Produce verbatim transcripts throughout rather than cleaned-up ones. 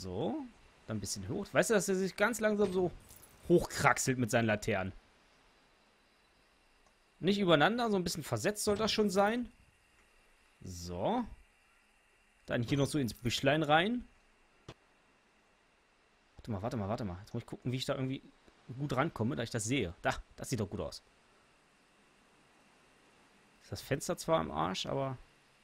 So. Dann ein bisschen hoch. Weißt du, dass er sich ganz langsam so hochkraxelt mit seinen Laternen? Nicht übereinander, so ein bisschen versetzt soll das schon sein. So. Dann hier noch so ins Büschlein rein. Warte mal, warte mal, warte mal. Jetzt muss ich gucken, wie ich da irgendwie gut rankomme, da ich das sehe. Da, das sieht doch gut aus. Ist das Fenster zwar am Arsch, aber...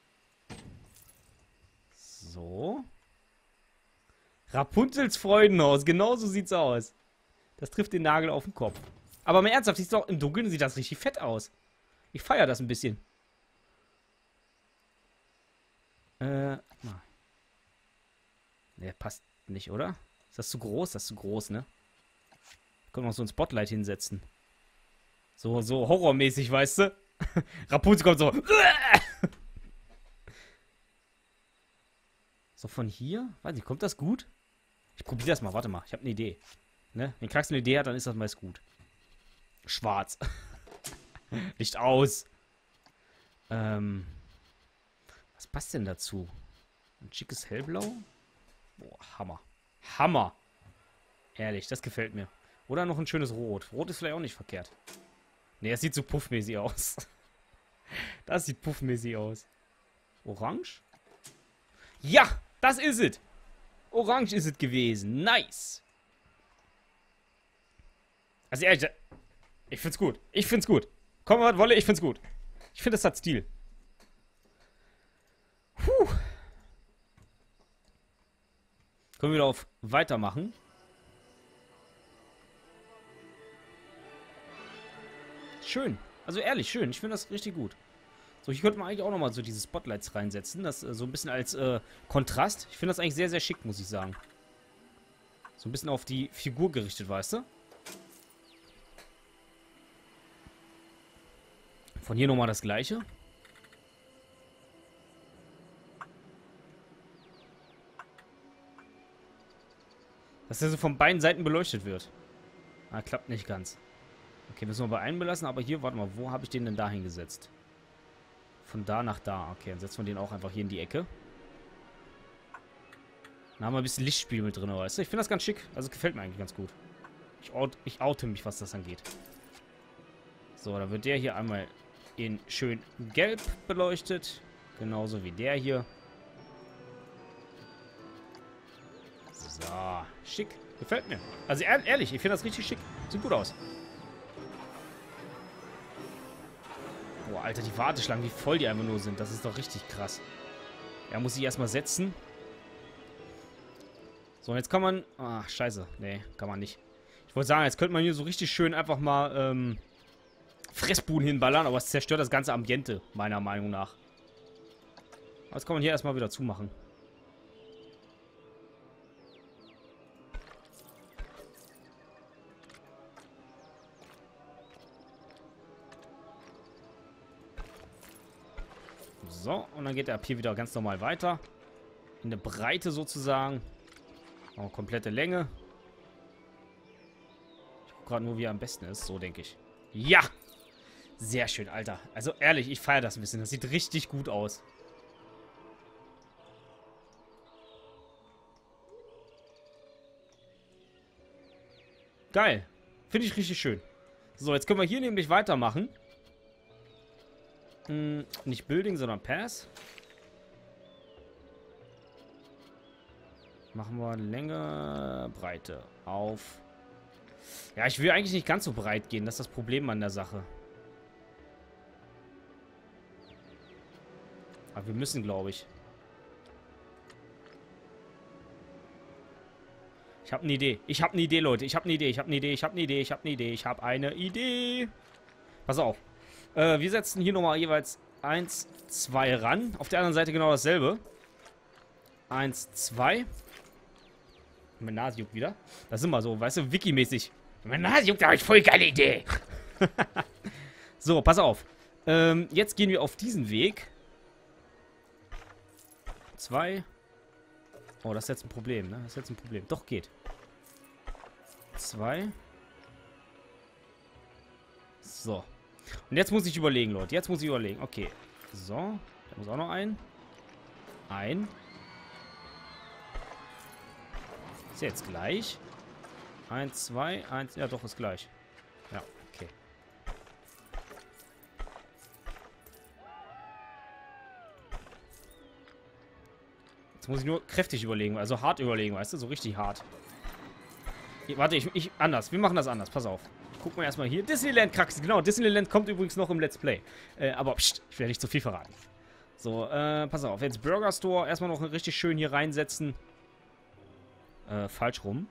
So. Rapunzels Freudenhaus, genau so sieht's aus. Das trifft den Nagel auf den Kopf. Aber mal ernsthaft, siehst du auch, im Dunkeln sieht das richtig fett aus. Ich feiere das ein bisschen. Äh, mal. Ne, passt nicht, oder? Ist das zu groß? Das ist zu groß, ne? Können wir noch so ein Spotlight hinsetzen. So, so horrormäßig, weißt du? Rapunzel kommt so. So von hier? Weiß nicht, kommt das gut? Ich probiere das mal, warte mal. Ich habe eine Idee. Ne? Wenn Krax eine Idee hat, dann ist das meist gut. Schwarz. Licht aus. Ähm. Was passt denn dazu? Ein schickes Hellblau? Boah, Hammer. Hammer. Ehrlich, das gefällt mir. Oder noch ein schönes Rot. Rot ist vielleicht auch nicht verkehrt. Ne, das sieht so puffmäßig aus. Das sieht puffmäßig aus. Orange? Ja, das ist es. Orange ist es gewesen. Nice. Also ehrlich, ich find's gut. Ich find's gut. Komm, was wolle, ich find's gut. Ich finde, das hat Stil. Puh. Können wir wieder auf Weitermachen. Schön. Also ehrlich, schön. Ich finde das richtig gut. So, hier könnte man eigentlich auch nochmal so diese Spotlights reinsetzen. Das äh, so ein bisschen als äh, Kontrast. Ich finde das eigentlich sehr, sehr schick, muss ich sagen. So ein bisschen auf die Figur gerichtet, weißt du? Von hier nochmal das Gleiche. Dass der so von beiden Seiten beleuchtet wird. Ah, klappt nicht ganz. Okay, müssen wir bei einem belassen, aber hier, warte mal, wo habe ich den denn da hingesetzt? Von da nach da. Okay, dann setzen wir den auch einfach hier in die Ecke. Dann haben wir ein bisschen Lichtspiel mit drin, weißt du? Ich finde das ganz schick. Also gefällt mir eigentlich ganz gut. Ich, out, ich oute mich, was das angeht. So, dann wird der hier einmal in schön gelb beleuchtet. Genauso wie der hier. So, schick. Gefällt mir. Also ehrlich, ich finde das richtig schick. Sieht gut aus. Boah, Alter, die Warteschlangen, wie voll die einfach nur sind. Das ist doch richtig krass. Ja, muss ich erstmal setzen. So, und jetzt kann man... Ach, scheiße. Nee, kann man nicht. Ich wollte sagen, jetzt könnte man hier so richtig schön einfach mal ähm, Fressbuden hinballern, aber es zerstört das ganze Ambiente, meiner Meinung nach. Aber jetzt kann man hier erstmal wieder zumachen. So, und dann geht er ab hier wieder ganz normal weiter. In der Breite sozusagen. Auch komplette Länge. Ich gucke gerade nur, wie er am besten ist. So denke ich. Ja! Sehr schön, Alter. Also ehrlich, ich feiere das ein bisschen. Das sieht richtig gut aus. Geil. Finde ich richtig schön. So, jetzt können wir hier nämlich weitermachen. Hm, nicht Building, sondern Pass. Machen wir Länge, Breite auf. Ja, ich will eigentlich nicht ganz so breit gehen. Das ist das Problem an der Sache. Aber wir müssen, glaube ich. Ich habe eine Idee. Ich habe eine Idee, Leute. Ich habe eine Idee. Ich habe eine Idee. Ich habe eine Idee. Ich habe eine Idee. Ich habe eine Idee. Pass auf. Äh, wir setzen hier nochmal jeweils eins, zwei ran. Auf der anderen Seite genau dasselbe. eins, zwei. Mein Nase juckt wieder. Das ist immer so, weißt du, Wiki-mäßig. Mein Nase juckt, da habe ich voll geile Idee. So, pass auf. Ähm, jetzt gehen wir auf diesen Weg. Zwei. Oh, das ist jetzt ein Problem, ne? Das ist jetzt ein Problem. Doch, geht. Zwei. So. Und jetzt muss ich überlegen, Leute. Jetzt muss ich überlegen. Okay. So. Da muss auch noch ein. Ein. Ist ja jetzt gleich. Eins, zwei, eins. Ja, doch, ist gleich. Ja, okay. Jetzt muss ich nur kräftig überlegen, also hart überlegen, weißt du? So richtig hart. Ich, warte, ich, ich. Anders. Wir machen das anders. Pass auf. Gucken wir erstmal hier. Disneyland-Krax. Genau, Disneyland kommt übrigens noch im Let's Play. Äh, aber pst, ich werde nicht zu viel verraten. So, äh, pass auf. Jetzt Burger Store. Erstmal noch richtig schön hier reinsetzen. Äh, falsch rum.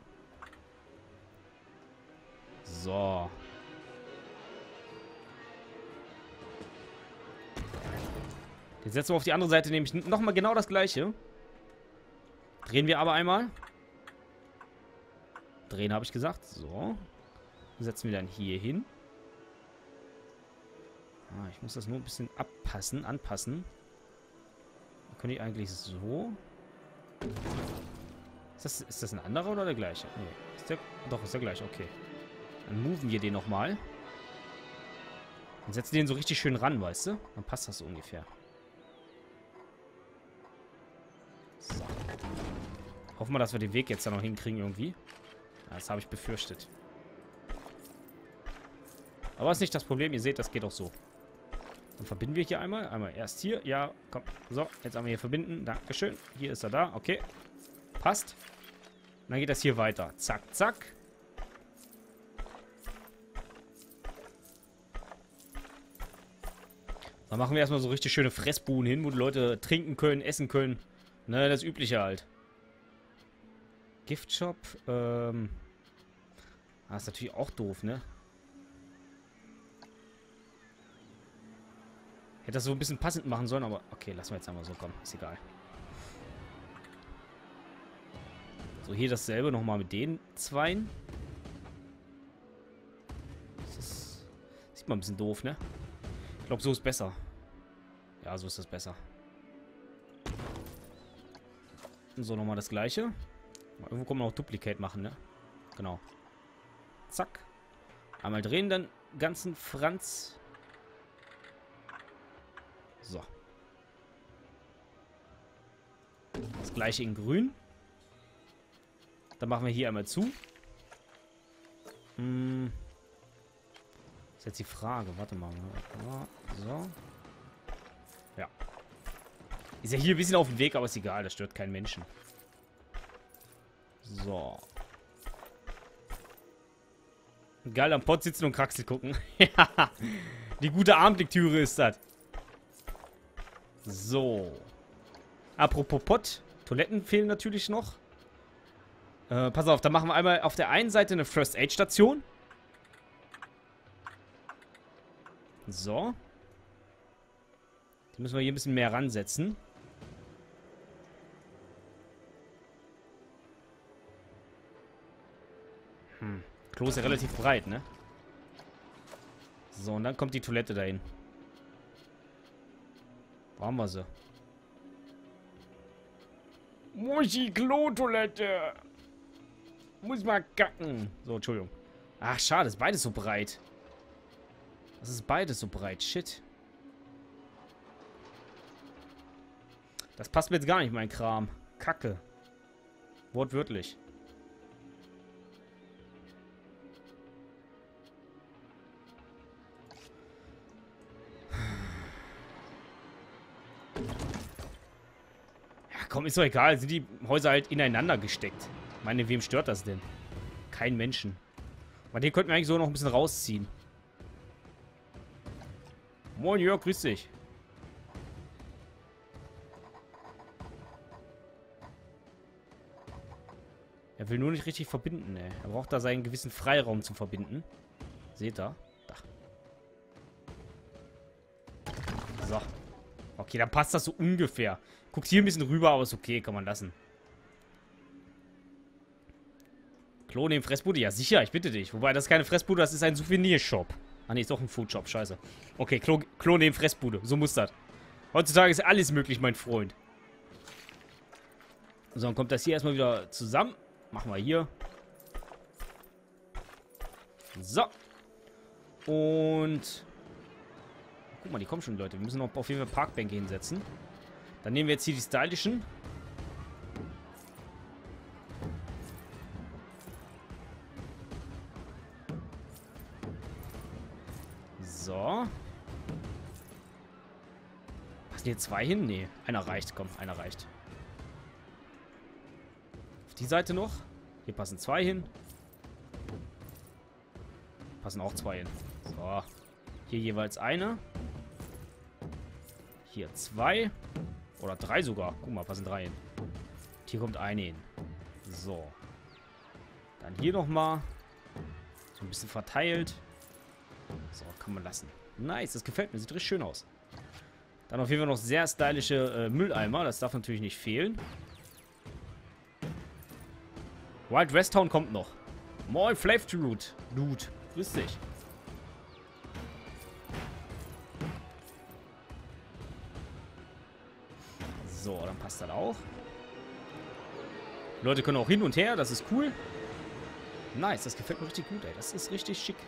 So. Jetzt setzen wir auf die andere Seite nämlich nochmal genau das gleiche. Drehen wir aber einmal. Drehen habe ich gesagt. So. Setzen wir dann hier hin. Ah, ich muss das nur ein bisschen abpassen, anpassen. Dann könnte ich eigentlich so. Ist das, ist das ein anderer oder der gleiche? Nee. Ist der, doch, ist der gleiche. Okay. Dann moven wir den nochmal. Und setzen den so richtig schön ran, weißt du? Dann passt das so ungefähr. So. Hoffen wir, dass wir den Weg jetzt da noch hinkriegen irgendwie. Ja, das habe ich befürchtet. Aber ist nicht das Problem. Ihr seht, das geht auch so. Dann verbinden wir hier einmal. Einmal erst hier. Ja, komm. So, jetzt haben wir hier verbinden. Dankeschön. Hier ist er da. Okay. Passt. Und dann geht das hier weiter. Zack, zack. Dann machen wir erstmal so richtig schöne Fressbuden hin, wo die Leute trinken können, essen können. Ne, das Übliche halt. Giftshop. Ähm. Ah, ist natürlich auch doof, ne? Hätte das so ein bisschen passend machen sollen, aber okay, lassen wir jetzt einmal so kommen. Ist egal. So, hier dasselbe nochmal mit den Zweien. Das ist, sieht man ein bisschen doof, ne? Ich glaube, so ist besser. Ja, so ist das besser. Und so, nochmal das gleiche. Irgendwo kann man auch Duplicate machen, ne? Genau. Zack. Einmal drehen, dann ganzen Franz. So. Das gleiche in grün. Dann machen wir hier einmal zu. Hm. Ist jetzt die Frage. Warte mal. So. Ja. Ist ja hier ein bisschen auf dem Weg, aber ist egal. Das stört keinen Menschen. So. Geil am Pott sitzen und Kraxel gucken. Ja. Die gute Abendlektüre ist das. So. Apropos Pott. Toiletten fehlen natürlich noch. Äh, pass auf, da machen wir einmal auf der einen Seite eine First-Aid-Station. So. Die müssen wir hier ein bisschen mehr ransetzen. Hm. Klo ist ja relativ breit, ne? So, und dann kommt die Toilette dahin. Wo haben wir sie? Muschi, Klo-Toilette. Muss mal kacken. So, Entschuldigung. Ach, schade, ist beides so breit. Das ist beides so breit. Shit. Das passt mir jetzt gar nicht, mein Kram. Kacke. Wortwörtlich. Ja, komm, ist doch egal. Sind die Häuser halt ineinander gesteckt. Ich meine, wem stört das denn? Kein Menschen. Aber den könnten wir eigentlich so noch ein bisschen rausziehen. Moin, Jörg, grüß dich. Er will nur nicht richtig verbinden, ey. Er braucht da seinen gewissen Freiraum zum Verbinden. Seht ihr? Da. So. Okay, dann passt das so ungefähr. Guckt hier ein bisschen rüber, aber ist okay, kann man lassen. Klo neben Fressbude? Ja, sicher, ich bitte dich. Wobei, das ist keine Fressbude, das ist ein Souvenirshop. Ah, nee, ist doch ein Foodshop, scheiße. Okay, Klo, Klo neben Fressbude, so muss das. Heutzutage ist alles möglich, mein Freund. So, dann kommt das hier erstmal wieder zusammen. Machen wir hier. So. Und... Guck mal, die kommen schon, Leute. Wir müssen noch auf jeden Fall Parkbänke hinsetzen. Dann nehmen wir jetzt hier die stylischen. So. Passen hier zwei hin? Nee, einer reicht. Komm, einer reicht. Auf die Seite noch. Hier passen zwei hin. Passen auch zwei hin. So. Hier jeweils eine. Hier zwei. Oder drei sogar. Guck mal, passen drei hin. Und hier kommt eine hin. So. Dann hier nochmal. So ein bisschen verteilt. So, kann man lassen. Nice, das gefällt mir. Sieht richtig schön aus. Dann auf jeden Fall noch sehr stylische äh, Mülleimer. Das darf natürlich nicht fehlen. Wild West Town kommt noch. Moin, Flavor-Dude. Dude. Grüß dich. So, dann passt das auch. Die Leute können auch hin und her. Das ist cool. Nice, das gefällt mir richtig gut, ey. Das ist richtig schick.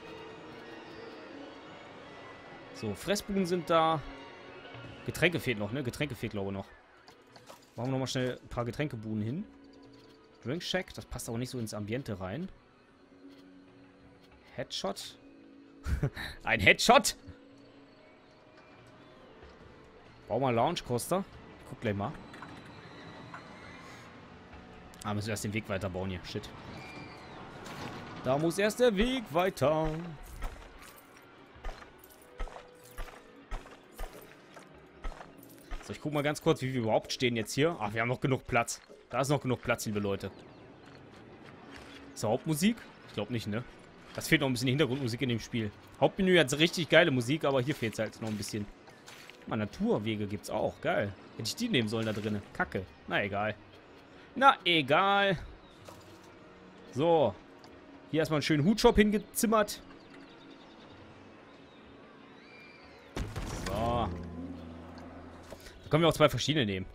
So, Fressbuden sind da. Getränke fehlt noch, ne? Getränke fehlt, glaube ich, noch. Machen wir nochmal schnell ein paar Getränkebuden hin. Drink Shack, das passt auch nicht so ins Ambiente rein. Headshot. Ein Headshot! Bau mal Lounge Coaster. Ich guck gleich mal. Ah, müssen wir erst den Weg weiterbauen hier. Shit. Da muss erst der Weg weiter. So, ich guck mal ganz kurz, wie wir überhaupt stehen jetzt hier. Ach, wir haben noch genug Platz. Da ist noch genug Platz, liebe Leute. Ist da Hauptmusik? Ich glaube nicht, ne? Das fehlt noch ein bisschen Hintergrundmusik in dem Spiel. Hauptmenü hat richtig geile Musik, aber hier fehlt es halt noch ein bisschen. Mal Naturwege gibt's auch. Geil. Hätte ich die nehmen sollen da drinnen. Kacke. Na, egal. Na, egal. So. Hier erstmal einen schönen Hutshop hingezimmert. So. Da können wir auch zwei verschiedene nehmen.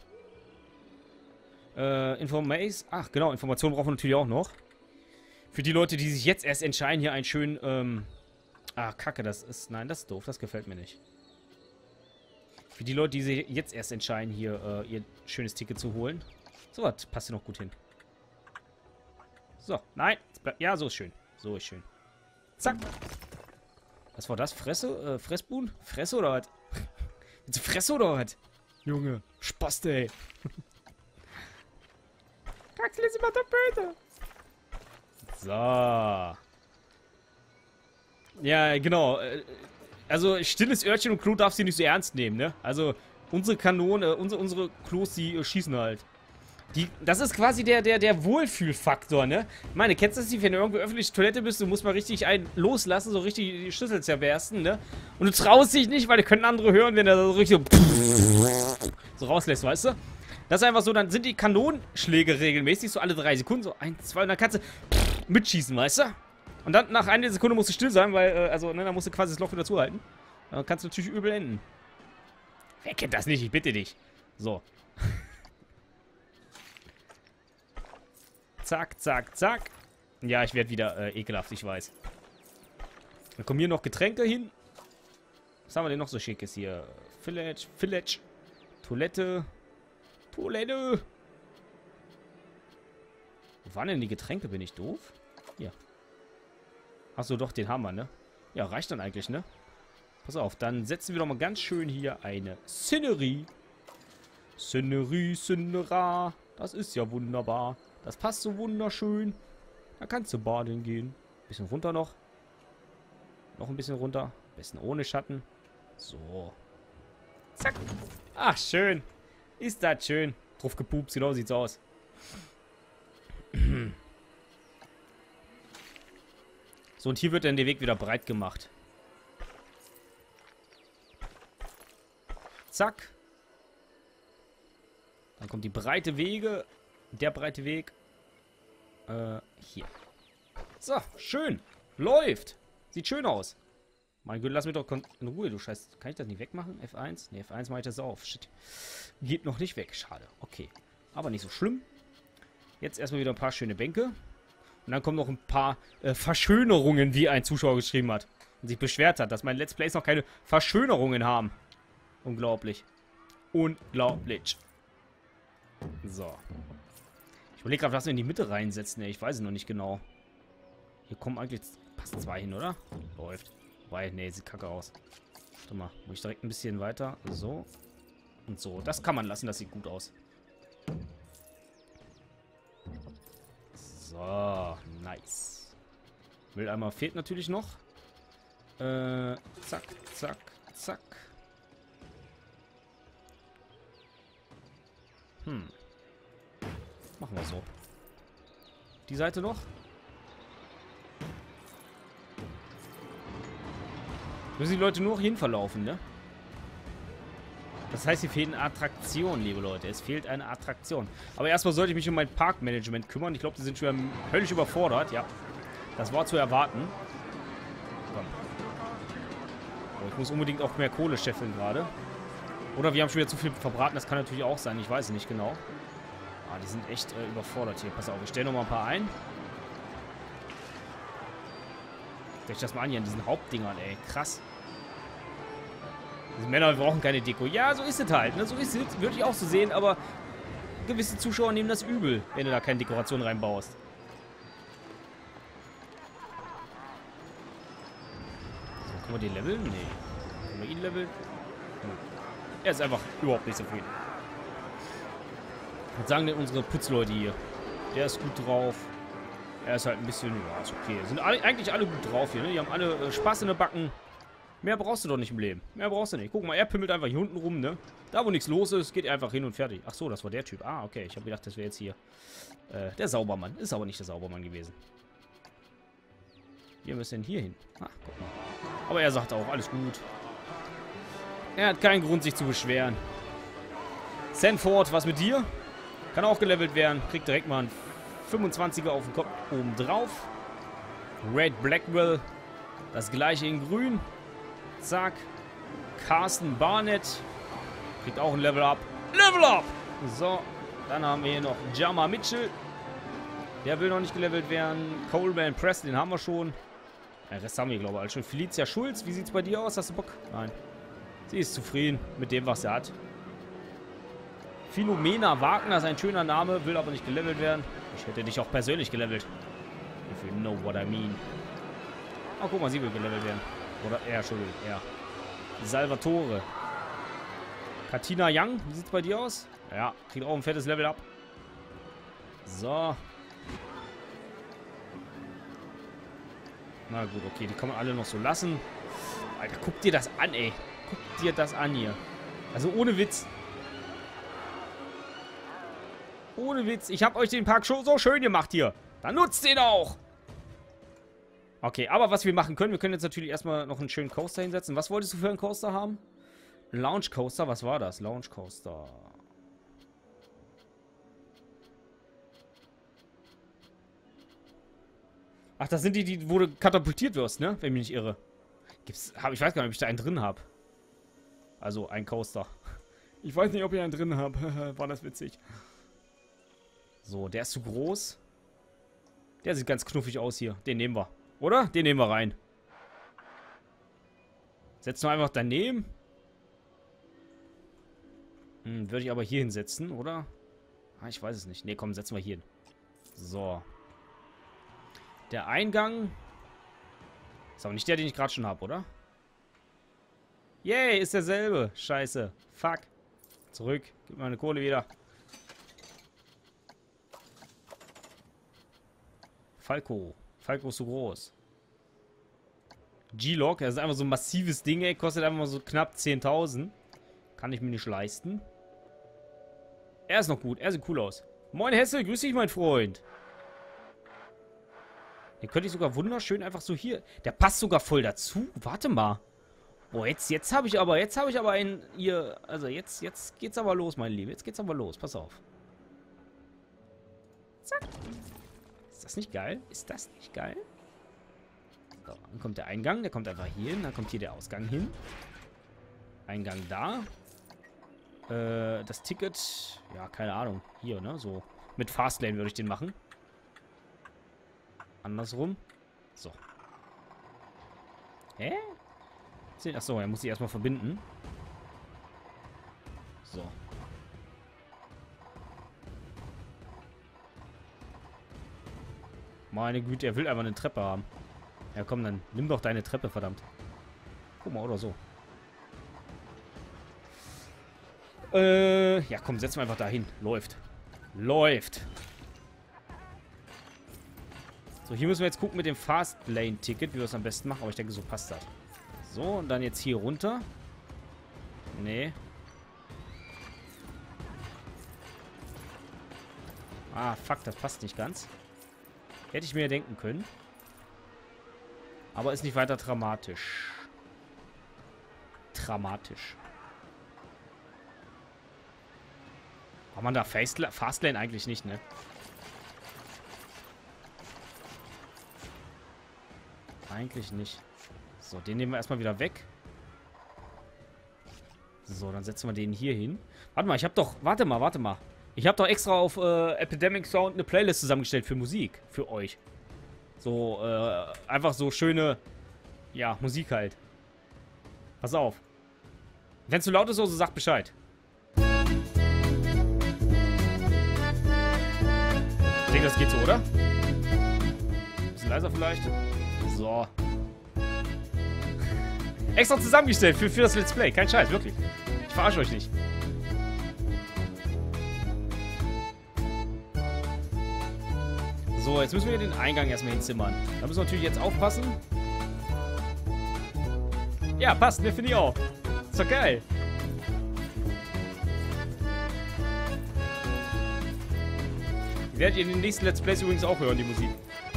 Äh, Information. Ach, genau. Informationen brauchen wir natürlich auch noch. Für die Leute, die sich jetzt erst entscheiden, hier einen schönen, ähm... Ah, Kacke, das ist... Nein, das ist doof. Das gefällt mir nicht. Für die Leute, die sich jetzt erst entscheiden, hier äh, ihr schönes Ticket zu holen. So, was passt hier noch gut hin. So, nein. Ja, so ist schön. So ist schön. Zack. Was war das? Fresse? Äh, Fressbuhn? Fresse oder was? Willst du Fresse oder was? Junge. Spaß, ey. Kaxel ist immer der Böse. So. Ja, genau. Also, stilles Örtchen und Klo darfst du nicht so ernst nehmen, ne? Also, unsere Kanone, unsere, unsere Klos, die äh, schießen halt. Die, das ist quasi der, der, der Wohlfühlfaktor, ne? Ich meine, kennst du das nicht, wenn du irgendwo öffentliche Toilette bist, du musst mal richtig einen loslassen, so richtig die Schlüssel zerbersten, ne? Und du traust dich nicht, weil da können andere hören, wenn er so richtig so, so rauslässt, weißt du? Das ist einfach so, dann sind die Kanonenschläge regelmäßig, so alle drei Sekunden, so eins, zwei, und dann kannst du mitschießen, weißt du? Und dann nach einer Sekunde musst du still sein, weil, äh, also, ne, dann musst du quasi das Loch wieder zuhalten. Dann kannst du natürlich übel enden. Wer kennt das nicht? Ich bitte dich. So. Zack, zack, zack. Ja, ich werde wieder äh, ekelhaft, ich weiß. Dann kommen hier noch Getränke hin. Was haben wir denn noch so schickes hier? Village, Village. Toilette. Toilette. Wo waren denn die Getränke? Bin ich doof? Hier. Achso, doch, den haben wir, ne? Ja, reicht dann eigentlich, ne? Pass auf, dann setzen wir doch mal ganz schön hier eine Szenerie. Szenerie, Scenera. Das ist ja wunderbar. Das passt so wunderschön. Da kannst du baden gehen. Bisschen runter noch. Noch ein bisschen runter. Am besten ohne Schatten. So. Zack. Ach, schön. Ist das schön. Drauf gepupst, genau sieht's aus. So, und hier wird dann der Weg wieder breit gemacht. Zack. Dann kommt die breite Wege. Der breite Weg. Äh, hier. So, schön. Läuft. Sieht schön aus. Mein Gott, lass mich doch in Ruhe, du Scheiß. Kann ich das nicht wegmachen? F eins? Ne, F eins mache ich das auf. Shit. Geht noch nicht weg. Schade. Okay. Aber nicht so schlimm. Jetzt erstmal wieder ein paar schöne Bänke. Und dann kommen noch ein paar äh, Verschönerungen, wie ein Zuschauer geschrieben hat. Und sich beschwert hat, dass meine Let's Plays noch keine Verschönerungen haben. Unglaublich. Unglaublich. So. Ich überlege gerade, was wir in die Mitte reinsetzen. Ey. Ich weiß es noch nicht genau. Hier kommen eigentlich... Passt zwei hin, oder? Läuft. Wobei, nee, sieht kacke aus. Warte mal, muss ich direkt ein bisschen weiter. So. Und so. Das kann man lassen, das sieht gut aus. So, nice. Mülleimer fehlt natürlich noch. Äh, zack, zack, zack. Hm. Machen wir so. Die Seite noch. Müssen die Leute nur noch hin verlaufen, ne? Das heißt, hier fehlen Attraktionen, liebe Leute. Es fehlt eine Attraktion. Aber erstmal sollte ich mich um mein Parkmanagement kümmern. Ich glaube, die sind schon völlig überfordert. Ja, das war zu erwarten. Komm. Oh, ich muss unbedingt auch mehr Kohle scheffeln gerade. Oder wir haben schon wieder zu viel verbraten. Das kann natürlich auch sein. Ich weiß es nicht genau. Ah, die sind echt äh, überfordert hier. Pass auf, ich stelle noch mal ein paar ein. Stell ich das mal an hier an diesen Hauptdingern, ey. Krass. Diese Männer brauchen keine Deko. Ja, so ist es halt, ne? So ist es. Würde ich auch so sehen, aber gewisse Zuschauer nehmen das übel, wenn du da keine Dekoration reinbaust. So, können wir den leveln? Nee. Können wir ihn leveln? Hm. Er ist einfach überhaupt nicht zufrieden. Was sagen denn unsere Putzleute hier? Der ist gut drauf. Er ist halt ein bisschen, ja, ist okay. Sind alle, eigentlich alle gut drauf hier, ne? Die haben alle äh, Spaß in den Backen. Mehr brauchst du doch nicht im Leben. Mehr brauchst du nicht. Guck mal, er pimmelt einfach hier unten rum, ne? Da, wo nichts los ist, geht er einfach hin und fertig. Ach so, das war der Typ. Ah, okay. Ich habe gedacht, das wäre jetzt hier äh, der Saubermann. Ist aber nicht der Saubermann gewesen. Wie müssen wir denn hier hin? Ach, guck mal. Aber er sagt auch, alles gut. Er hat keinen Grund, sich zu beschweren. Sanford, was mit dir? Kann auch gelevelt werden. Kriegt direkt mal einen fünfundzwanziger auf den Kopf oben drauf. Red Blackwell. Das gleiche in grün. Zack. Carsten Barnett. Kriegt auch ein Level Up. Level Up! So. Dann haben wir hier noch Jama Mitchell. Der will noch nicht gelevelt werden. Coleman Press, den haben wir schon. Den Rest haben wir, glaube ich, alles schon. Felicia Schulz, wie sieht's bei dir aus? Hast du Bock? Nein. Sie ist zufrieden mit dem, was sie hat. Philomena Wagner ist ein schöner Name, will aber nicht gelevelt werden. Ich hätte dich auch persönlich gelevelt. If you know what I mean. Oh, guck mal, sie will gelevelt werden. Oder er, Entschuldigung, er. Salvatore. Katina Young, wie sieht's bei dir aus? Ja, kriegt auch ein fettes Level ab. So. Na gut, okay, die kann man alle noch so lassen. Alter, guck dir das an, ey. Guck dir das an hier. Also ohne Witz. Ohne Witz. Ich habe euch den Park schon so schön gemacht hier. Dann nutzt den auch. Okay, aber was wir machen können, wir können jetzt natürlich erstmal noch einen schönen Coaster hinsetzen. Was wolltest du für einen Coaster haben? Lounge Coaster, was war das? Lounge Coaster. Ach, das sind die, die, wo du katapultiert wirst, ne? Wenn ich mich nicht irre. Gibt's, hab, ich weiß gar nicht, ob ich da einen drin habe. Also, ein Coaster. Ich weiß nicht, ob ich einen drin habe. War das witzig. So, der ist zu groß. Der sieht ganz knuffig aus hier. Den nehmen wir. Oder? Den nehmen wir rein. Setzen wir einfach daneben. Hm, würde ich aber hier hinsetzen, oder? Ah, ich weiß es nicht. Ne, komm, setzen wir hier hin. So. Der Eingang. Ist aber nicht der, den ich gerade schon habe, oder? Yay, ist derselbe. Scheiße. Fuck. Zurück. Gib meine Kohle wieder. Falco. Falco ist so groß. G-Log, das ist einfach so ein massives Ding, ey. Kostet einfach mal so knapp zehntausend. Kann ich mir nicht leisten. Er ist noch gut. Er sieht cool aus. Moin Hesse, grüß dich, mein Freund. Den könnte ich sogar wunderschön einfach so hier... Der passt sogar voll dazu. Warte mal. Boah, jetzt, jetzt habe ich aber... Jetzt habe ich aber einen... Hier, also jetzt, jetzt geht's aber los, mein Lieben. Jetzt geht's aber los. Pass auf. Zack. Ist das nicht geil? Ist das nicht geil? So, dann kommt der Eingang. Der kommt einfach hier hin. Dann kommt hier der Ausgang hin. Eingang da. Äh, das Ticket... Ja, keine Ahnung. Hier, ne? So. Mit Fastlane würde ich den machen. Andersrum. So. Hä? Achso, er muss sich erstmal verbinden. So. Meine Güte, er will einfach eine Treppe haben. Ja komm, dann nimm doch deine Treppe, verdammt. Guck mal, oder so. Äh, ja, komm, setzen wir einfach dahin. Läuft. Läuft. So, hier müssen wir jetzt gucken mit dem Fastlane-Ticket, wie wir es am besten machen. Aber ich denke, so passt das. So, und dann jetzt hier runter. Nee. Ah, fuck, das passt nicht ganz. Hätte ich mir ja denken können. Aber ist nicht weiter dramatisch. Dramatisch. War man da Fastlane eigentlich nicht, ne? Eigentlich nicht. So, den nehmen wir erstmal wieder weg. So, dann setzen wir den hier hin. Warte mal, ich habe doch... Warte mal, warte mal. Ich habe doch extra auf äh, Epidemic Sound eine Playlist zusammengestellt für Musik. Für euch. So, äh, einfach so schöne... Ja, Musik halt. Pass auf. Wenn es zu laut ist, so sagt Bescheid. Ich denke, das geht so, oder? Ein bisschen leiser vielleicht. So. Extra zusammengestellt für, für das Let's Play. Kein Scheiß, wirklich. Ich verarsche euch nicht. So, jetzt müssen wir den Eingang erstmal hinzimmern. Da müssen wir natürlich jetzt aufpassen. Ja, passt, ne, finde ich auch. Ist doch geil. Die werdet ihr in den nächsten Let's Plays übrigens auch hören, die Musik.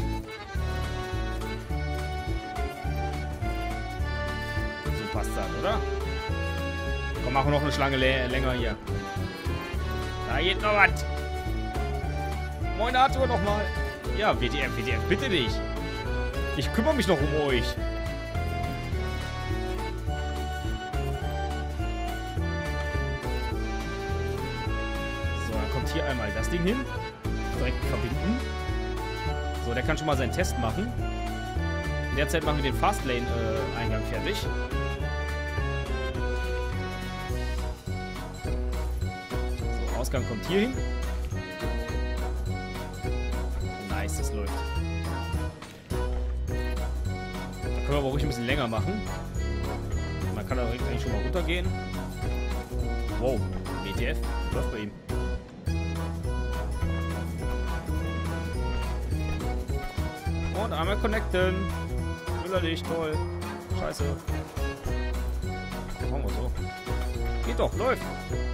So passt das, oder? Komm, machen wir noch eine Schlange länger hier. Da geht noch was. Moin Arthur nochmal. Ja, W D F, W D F, bitte nicht. Ich kümmere mich noch um euch. So, dann kommt hier einmal das Ding hin. Direkt verbinden. So, der kann schon mal seinen Test machen. In der Zeit machen wir den Fastlane-Eingang äh, fertig. So, Ausgang kommt hier hin. Nice, das läuft. Da können wir aber ruhig ein bisschen länger machen. Man kann da direkt eigentlich schon mal runtergehen. Wow, W T F, läuft bei ihm. Und einmal connecten. Will er nicht, toll. Scheiße. Machen wir so. Geht doch, läuft.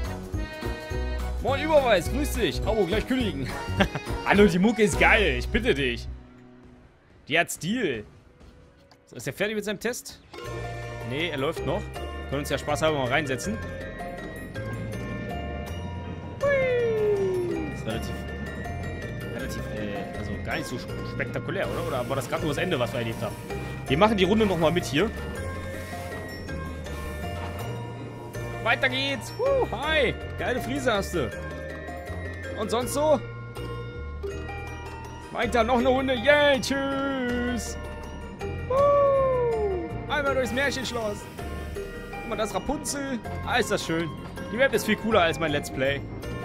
Moin Überweis, grüß dich. Abo, gleich kündigen. Hallo, die Mucke ist geil, ich bitte dich. Die hat Stil. So, ist er fertig mit seinem Test? Nee, er läuft noch. Können uns ja spaßhalber mal reinsetzen. Hui. Ist relativ... Relativ, äh, also gar nicht so spektakulär, oder? Oder war das gerade nur das Ende, was wir erlebt haben? Wir machen die Runde nochmal mit hier. Weiter geht's. Uh, hi. Geile Frise hast du. Und sonst so? Weiter, noch eine Runde. Yay, tschüss. Uh, einmal durchs Märchenschloss. Guck mal, das Rapunzel. Ah, ist das schön. Die Map ist viel cooler als mein Let's Play.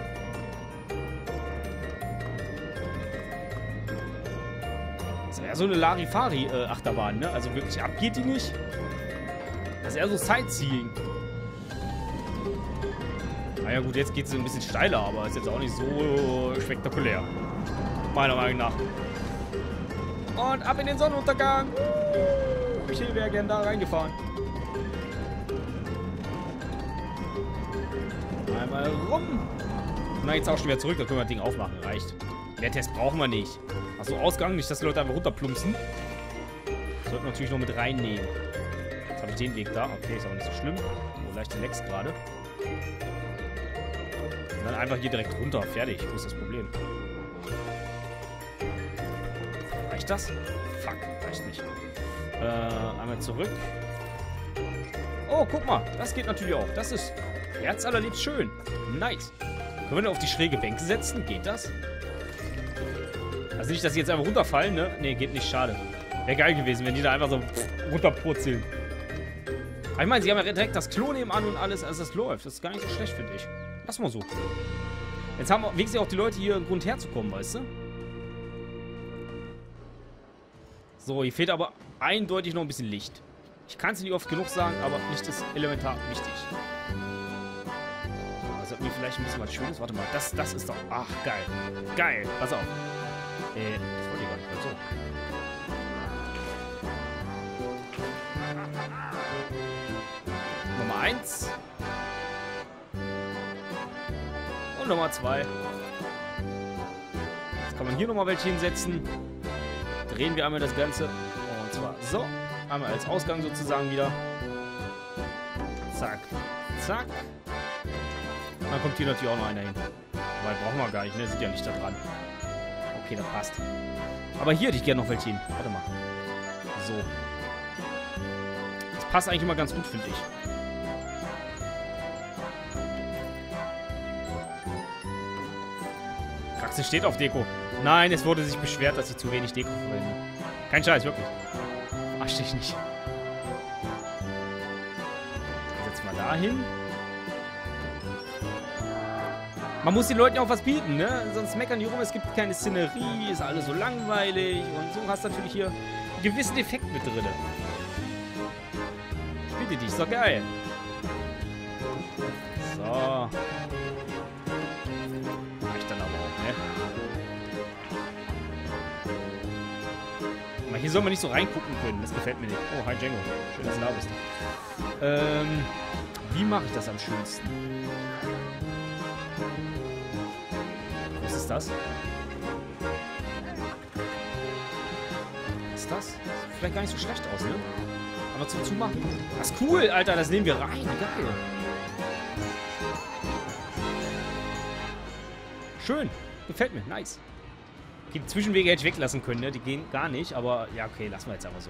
Das ist eher so eine Larifari-Achterbahn, ne? Also wirklich ab geht die nicht. Das ist eher so Sightseeing. Naja gut, jetzt geht es ein bisschen steiler, aber ist jetzt auch nicht so spektakulär. Meiner Meinung nach. Und ab in den Sonnenuntergang. Ich wäre gern da reingefahren. Einmal rum. Und dann geht's auch schon wieder zurück, da können wir das Ding aufmachen. Reicht. Mehr Test brauchen wir nicht. Achso, Ausgang, nicht, dass die Leute einfach runterplumpsen. Sollten wir natürlich noch mit reinnehmen. Jetzt habe ich den Weg da. Okay, ist auch nicht so schlimm. So leichte Lecks gerade. Und dann einfach hier direkt runter. Fertig. Wo ist das Problem? Reicht das? Fuck, reicht nicht. Äh, einmal zurück. Oh, guck mal. Das geht natürlich auch. Das ist Herz allerliebst schön. Nice. Können wir denn auf die schräge Bänke setzen? Geht das? Also nicht, dass sie jetzt einfach runterfallen, ne? Ne, geht nicht. Schade. Wäre geil gewesen, wenn die da einfach so runterpurzeln. Aber ich meine, sie haben ja direkt das Klo nebenan und alles. Also das läuft. Das ist gar nicht so schlecht, finde ich. Lass mal so. Jetzt haben wenigstens auch die Leute hier einen Grund herzukommen, weißt du? So, hier fehlt aber eindeutig noch ein bisschen Licht. Ich kann es nicht oft genug sagen, aber Licht ist elementar wichtig. Also mir vielleicht ein bisschen was Schönes. Warte mal, das, das ist doch... Ach, geil. Geil. Pass auf. Äh, das wollte ich gar nicht. So. Nummer eins. Und Nummer zwei. Jetzt kann man hier nochmal welche hinsetzen. Drehen wir einmal das Ganze. Und zwar so. Einmal als Ausgang sozusagen wieder. Zack. Zack. Und dann kommt hier natürlich auch noch einer hin. Weil brauchen wir gar nicht, ne? Sieht ja nicht da dran. Okay, das passt. Aber hier hätte ich gerne noch welche hin. Warte mal. So. Das passt eigentlich immer ganz gut, finde ich. Kraxe steht auf Deko. Nein, es wurde sich beschwert, dass ich zu wenig Deko verwende. Kein Scheiß, wirklich. Verarsch dich nicht. Setz mal da hin. Man muss den Leuten ja auch was bieten, ne? Sonst meckern die rum, es gibt keine Szenerie, ist alles so langweilig. Und so hast du natürlich hier einen gewissen Effekt mit drin. Ich bitte dich, ist doch geil. So. Reicht dann aber auch, ne? Aber hier soll man nicht so reingucken können, das gefällt mir nicht. Oh, hi Django. Schön, dass du da bist. Ähm, wie mache ich das am schönsten? Was ist das? Was ist das? Sieht vielleicht gar nicht so schlecht aus, ne? Aber zum Zumachen. Das ist cool, Alter, das nehmen wir rein. Geil. Schön. Gefällt mir. Nice. Die Zwischenwege hätte ich weglassen können, ne? Die gehen gar nicht, aber ja, okay, lassen wir jetzt aber so.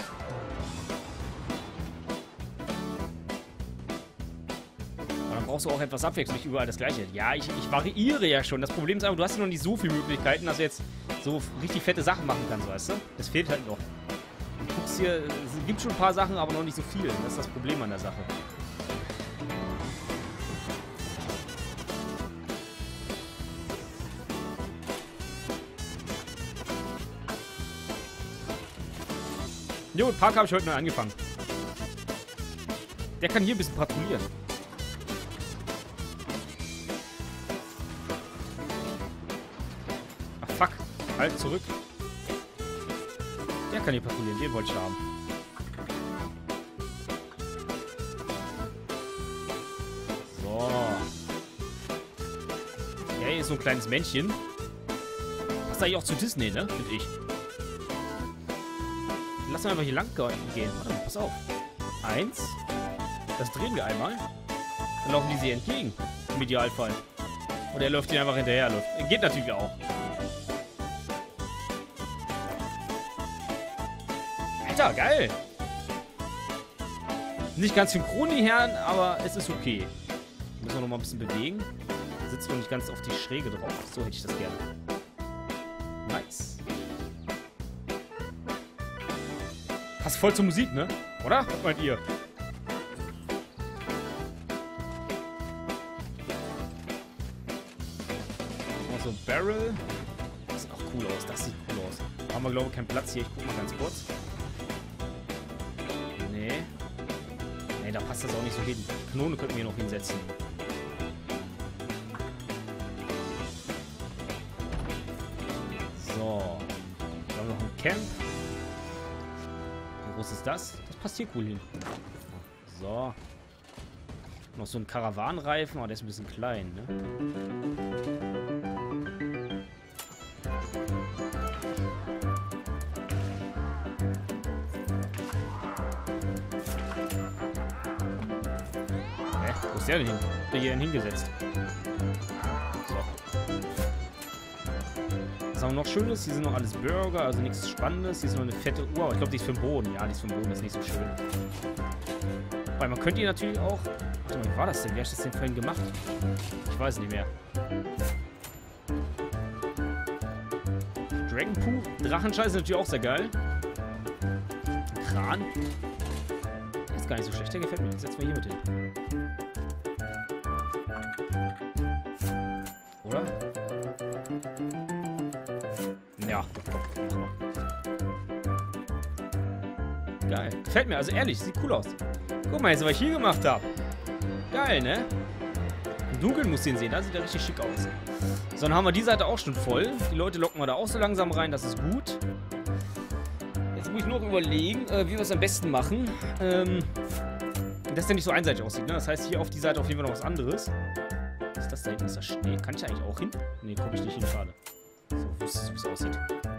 Aber dann brauchst du auch etwas Abwechslung, nicht überall das Gleiche. Ja, ich, ich variiere ja schon. Das Problem ist einfach, du hast ja noch nicht so viele Möglichkeiten, dass du jetzt so richtig fette Sachen machen kannst, weißt du? Das fehlt halt noch. Du guckst hier, es gibt schon ein paar Sachen, aber noch nicht so viel. Das ist das Problem an der Sache. Jo, mit Park habe ich heute neu angefangen. Der kann hier ein bisschen patrouillieren. Ach, fuck. Halt, zurück. Der kann hier patrouillieren. Den wollte ich haben. So. Ja, hier ist so ein kleines Männchen. Passt eigentlich auch zu Disney, ne? Finde ich. Lass mal einfach hier lang gehen. Warte mal, pass auf. Eins. Das drehen wir einmal. Dann laufen die sie entgegen. Im Idealfall. Und er läuft ihnen einfach hinterher. Geht natürlich auch. Alter, geil. Nicht ganz synchron, die Herren, aber es ist okay. Müssen wir noch mal ein bisschen bewegen. Sitzt noch nicht ganz auf die Schräge drauf. So hätte ich das gerne. Nice. Passt voll zur Musik, ne? Oder? Was meint ihr? Noch so ein Barrel. Das sieht auch cool aus. Das sieht cool aus. Da haben wir, glaube ich, keinen Platz hier. Ich guck mal ganz kurz. Nee. Nee, da passt das auch nicht so hin. Kanone könnten wir noch hinsetzen. So. Dann haben wir noch ein Camp. Wie groß ist das? Das passt hier cool hin. So. Noch so ein Karawanenreifen, aber der ist ein bisschen klein, ne? Hä? Wo ist der denn hin? Der hier hingesetzt. So. Was haben wir noch Schönes? Hier sind noch alles Burger, also nichts Spannendes. Hier ist noch eine fette Uhr, aber ich glaube, die ist für den Boden. Ja, die ist für den Boden, ist nicht so schön. Weil man könnte hier natürlich auch... Warte mal, wie war das denn? Wie hast du das denn vorhin gemacht? Ich weiß nicht mehr. Dragon Poo. Drachenscheiß ist natürlich auch sehr geil. Kran. Der ist gar nicht so schlecht, der gefällt mir. Den setzen wir hier mit hin. Oder? Ja. Geil. Gefällt mir, also ehrlich, sieht cool aus. Guck mal jetzt, was ich hier gemacht habe. Geil, ne? Im Dunkeln musst du ihn sehen, da sieht er richtig schick aus. So, dann haben wir die Seite auch schon voll. Die Leute locken wir da auch so langsam rein, das ist gut. Jetzt muss ich noch überlegen, äh, wie wir es am besten machen. Ähm, dass der nicht so einseitig aussieht, ne? Das heißt, hier auf die Seite auf jeden Fall noch was anderes. Was ist das da hinten? Ist das Schnee? Kann ich da eigentlich auch hin? Ne, komme ich nicht hin, schade. So, wüsstest du, wie es aussieht.